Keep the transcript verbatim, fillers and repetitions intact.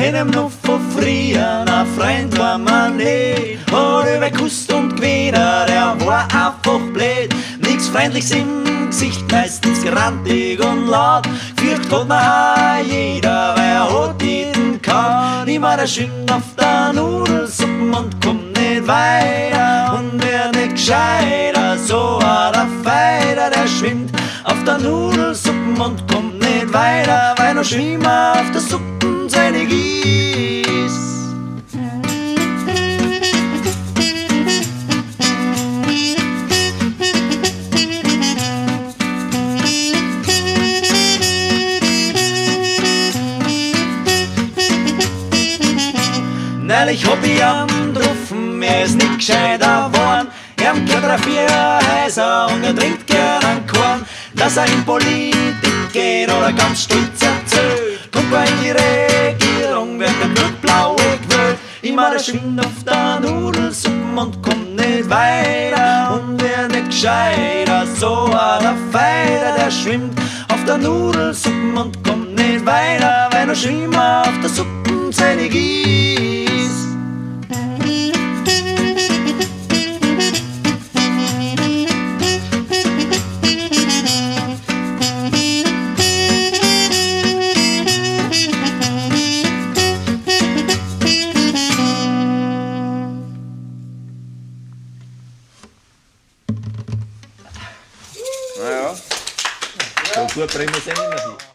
kenn ihn noch von früher, ein Freund war man nicht. Hat über Kust und Gewinner, der war einfach blöd. Nix Freundliches im Gesicht, meistens grantig und laut. Fürcht hat man auch jeder, weil er hat jeden kann. Immer der schwimmt auf der Nudelsuppe und kommt nicht weiter. Und wer nicht gescheiter, so hat der Feider, der schwimmt auf der Nudelsuppe und kommt nicht weiter, weil noch Schwimmer auf der Suppe seine Gieß. Neulich hab ich am getroffen, er ist nicht gescheiter geworden. Er hat drei, vier Häuser und er trinkt gern einen Korn. Dass er in Politik geht oder ganz stolz erzählt. Kommt er in die Regierung, wird er nur blau gewählt. Immer der schwimmt auf der Nudelsuppe und kommt nicht weiter. Und wer nicht gescheiter, so der Feider, der schwimmt auf der Nudelsuppe und kommt nicht weiter, weil noch Schwimmer auf der Suppe seine gießt. Naja, so gut bringen wir es eh nicht mehr hin.